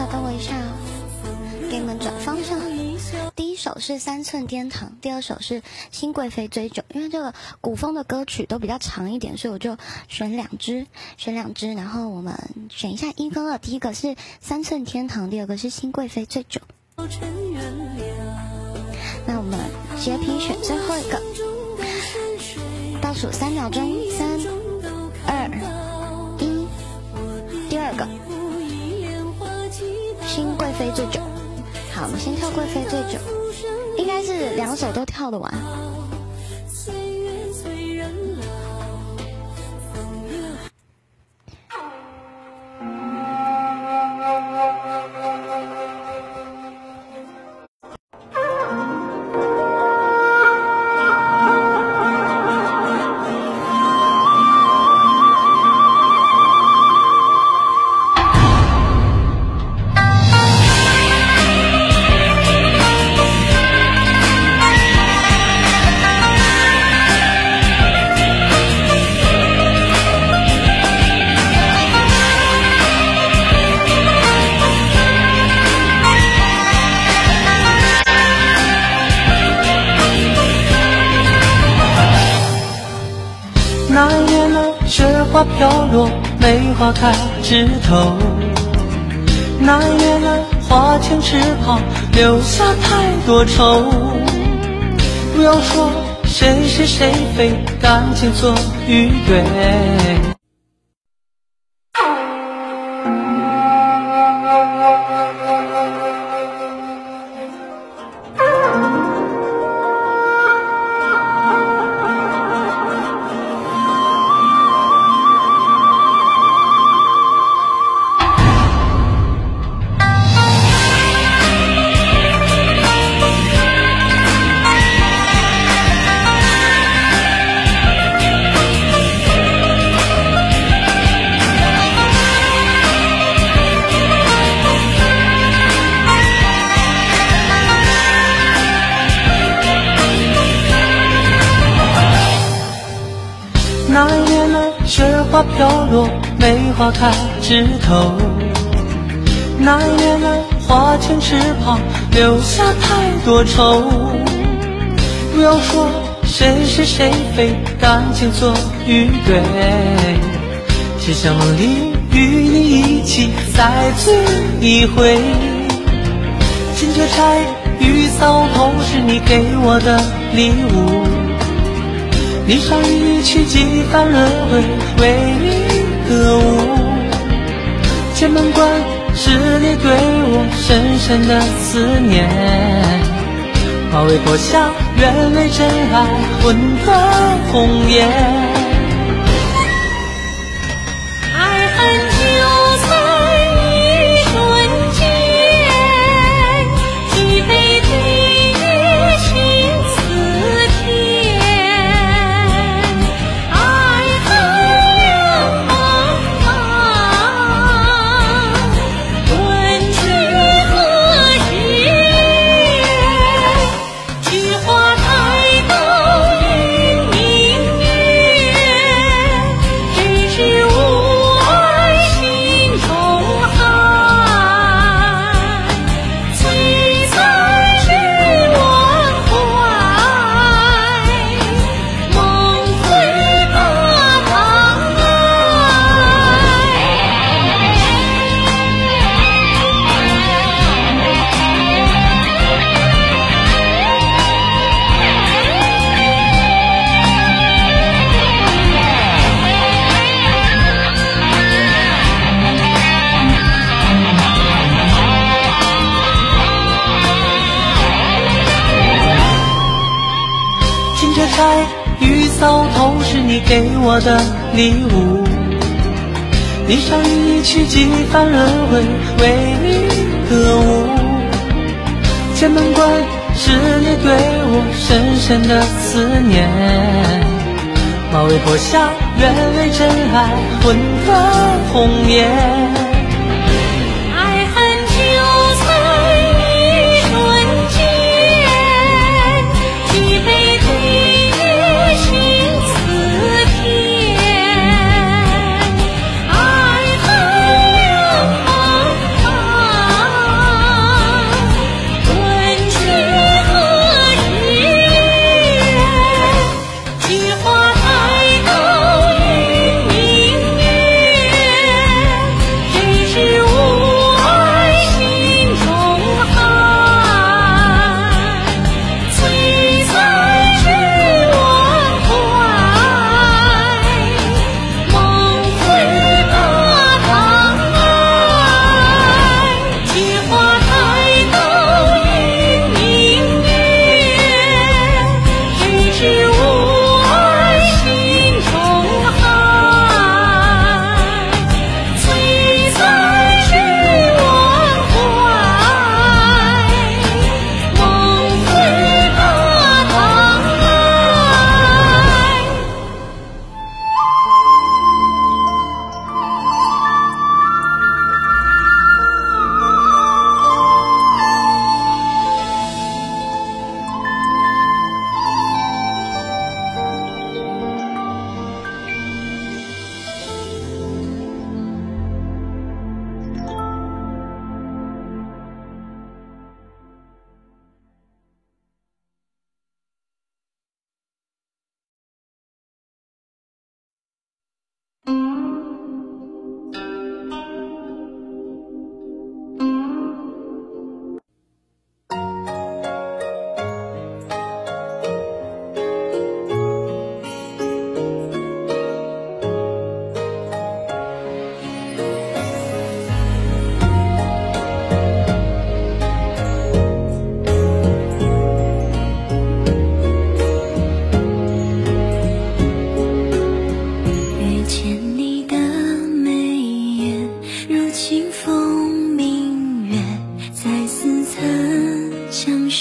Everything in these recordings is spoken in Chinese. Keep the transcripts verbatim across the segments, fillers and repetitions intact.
稍等我一下，给你们转方向。第一首是三寸天堂，第二首是新贵妃追酒。因为这个古风的歌曲都比较长一点，所以我就选两支，选两支，然后我们选一下一跟二。第一个是三寸天堂，第二个是新贵妃追酒。那我们截屏选最后一个，倒数三秒钟，三、二、一。第二个，新贵妃醉酒。好，我们先跳贵妃醉酒，应该是两首都跳得完。 那一年呢，雪花飘落，梅花开枝头。那一年呢，花前翅膀，留下太多愁。不要说谁是谁非，感情错与对。那一年呢，雪花飘落，梅花开枝头。那一年呢，花前翅膀，留下太多愁。不要说谁是谁非，感情错与对。只想梦里与你一起再醉一回。金雀钗玉搔头是你给我的礼物。霓裳一曲几番轮回，为你歌舞。剑门关是你对我深深的思念。马嵬坡下愿为真爱魂断红颜。钗玉搔头是你给我的礼物。霓裳一曲几番轮回，为你歌舞。剑门关是你对我深深的思念。马嵬坡下愿为真爱魂断红颜。 爱恨两茫茫。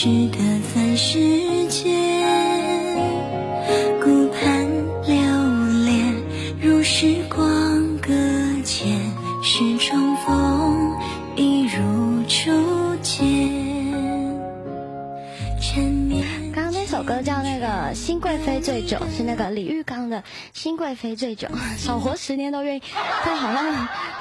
识的凡世间，顾盼流连，如时光搁浅，是重逢，一如初见。 刚刚那首歌叫那个《新贵妃醉酒》，是那个李玉刚的《新贵妃醉酒》，少活十年都愿意，但好像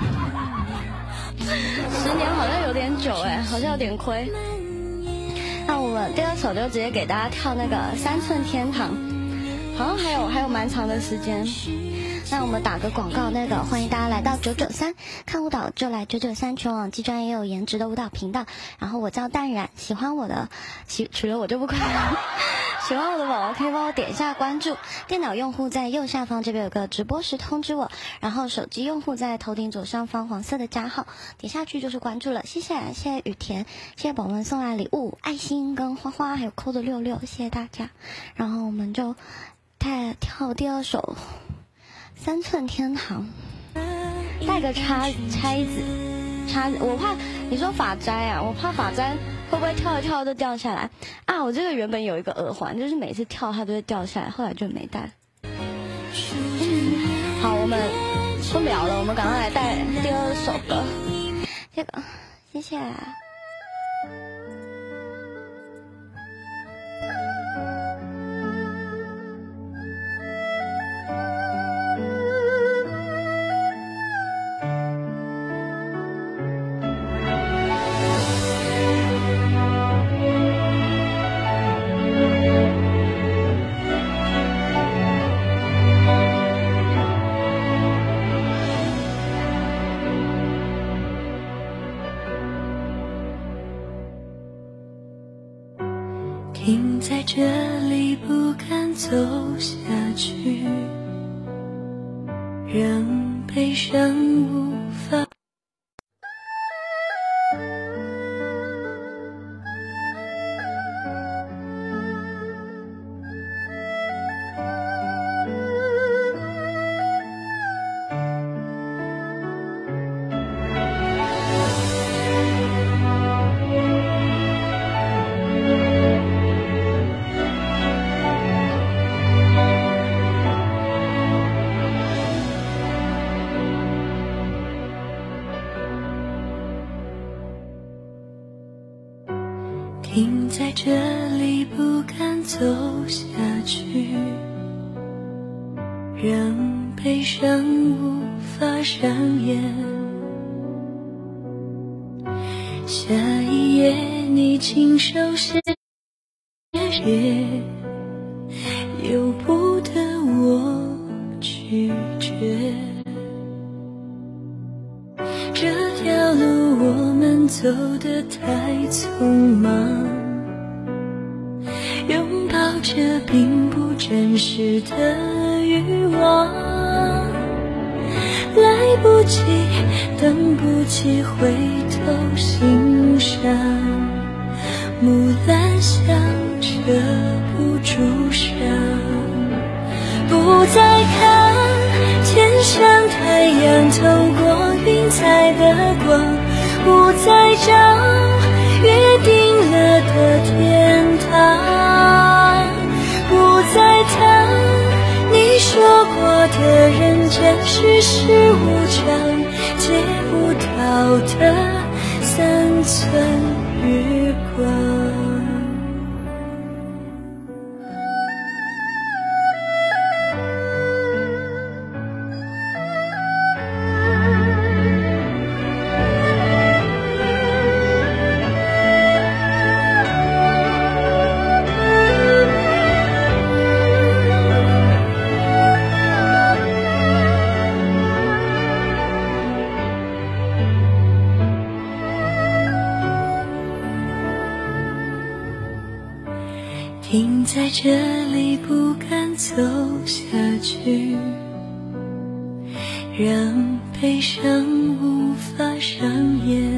十年好像有点久哎，好像有点亏。那我们第二首就直接给大家跳那个《三寸天堂》，好像还有还有蛮长的时间。那我们打个广告，那个欢迎大家来到九九三看舞蹈就来九九三，全网既专业又有颜值的舞蹈频道。然后我叫淡然，喜欢我的喜除了我就不可能。喜欢我的宝宝可以帮我点一下关注，电脑用户在右下方这边有个直播时通知我，然后手机用户在头顶左上方黄色的加号点下去就是关注了。谢谢谢谢雨田，谢谢宝宝们送来礼物，爱心跟花花还有扣的六六，谢谢大家。然后我们就再跳第二首三寸天堂，带个叉钗子叉子，我怕你说发簪啊，我怕发簪会不会跳一跳就掉下来啊？我这个原本有一个耳环，就是每次跳它都会掉下来，后来就没戴。好，我们不聊了，我们赶快来带第二首歌。这个，谢谢。 停在这里不敢走下去，让悲伤无法停在这里不敢走下去，让悲伤无法上演。下一页你亲手写写，由不得我拒绝。这条路我们走得太匆忙，拥抱着并不真实的欲望，来不及等不及回头欣赏，木兰香遮不住伤，不再看天上太阳透过云彩的光，不再找约定了的天堂，不再谈你说过的人间世事无常，借不到的三寸月光。停在这里不敢走下去，让悲伤无法上演。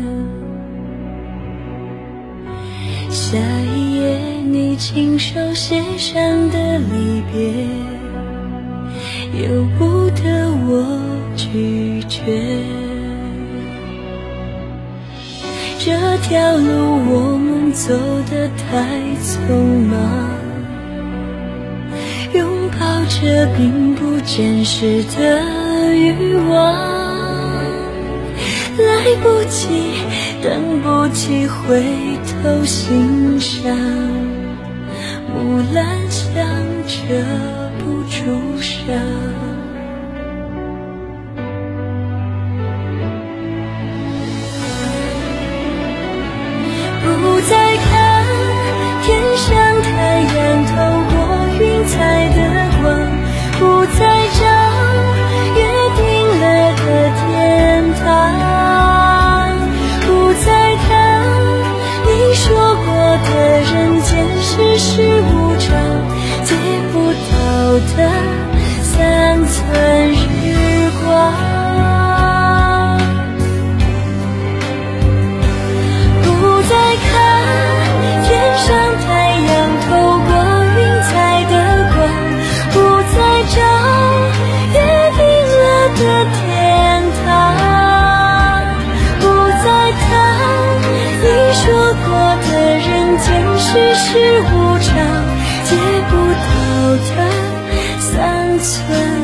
下一页你亲手写上的离别，由不得我拒绝。 这条路我们走得太匆忙，拥抱着并不真实的欲望，来不及，等不及回头欣赏，木兰香遮不住伤。不再看天上太阳透过云彩的光，不再找约定了的天堂，不再看你说过的人间世事无常，借不到的三寸日光。世事无常，借不到的三寸